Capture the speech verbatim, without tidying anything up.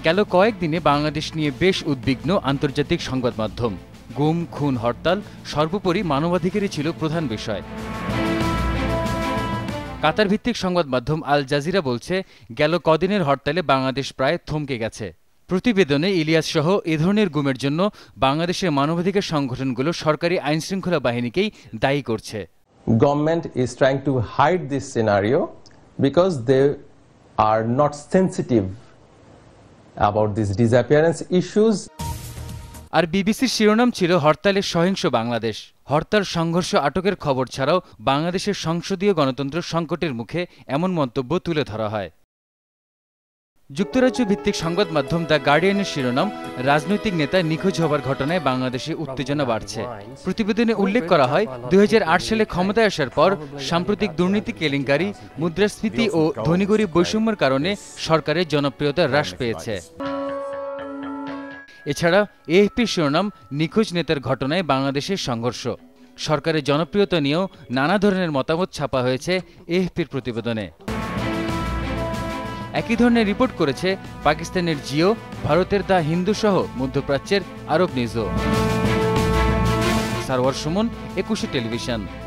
গেল কয়েকদিনে বাংলাদেশ নিয়ে বেশ উদ্বিগ্ন আন্তর্জাতিক সংবাদ মাধ্যম। গুম, খুন, হরতাল, সর্বোপরি মানবাধিকারই ছিল প্রধান বিষয়। কাতার ভিত্তিক সংবাদ মাধ্যম আল জাজিরা বলছে, গেল কদিনের হরতালে বাংলাদেশ প্রায় থমকে গেছে। প্রতিবেদনে ইলিয়াস সহ এ ধরনের গুমের জন্য বাংলাদেশের মানবাধিকার সংগঠনগুলো সরকারি আইনশৃঙ্খলা বাহিনীকেই দায়ী করছে। Government is trying to hide this scenario because they are not sensitive about these disappearance issues. আর বিবিসির শিরোনাম ছিল হরতালে সহিংস বাংলাদেশ। হরতাল, সংঘর্ষ, আটকের খবর ছাড়াও বাংলাদেশের সংসদীয় গণতন্ত্র সংকটের মুখে এমন মন্তব্য তুলে ধরা হয়। যুক্তরাজ্য ভিত্তিক সংবাদ মাধ্যম দ্য গার্ডিয়ানের শিরোনাম, রাজনৈতিক নেতা নিখোঁজ হবার ঘটনায় বাংলাদেশে উত্তেজনা বাড়ছে। প্রতিবেদনে উল্লেখ করা হয়, দুই হাজার আট সালে ক্ষমতায় আসার পর সাম্প্রতিক দুর্নীতি, কেলেঙ্কারি, মুদ্রাস্ফীতি ও ধনী গরিব বৈষম্যের কারণে সরকারের জনপ্রিয়তা হ্রাস পেয়েছে। এছাড়া এএফপির শিরোনাম, নিখোঁজ নেতার ঘটনায় বাংলাদেশের সংঘর্ষ। সরকারের জনপ্রিয়তা নিয়েও নানা ধরনের মতামত ছাপা হয়েছে এএফপির প্রতিবেদনে। একই ধরনের রিপোর্ট করেছে পাকিস্তানের জিও, ভারতের দ্য হিন্দু সহ মধ্যপ্রাচ্যের আরব নিউজও। সারওয়ার সুমন, একুশে টেলিভিশন।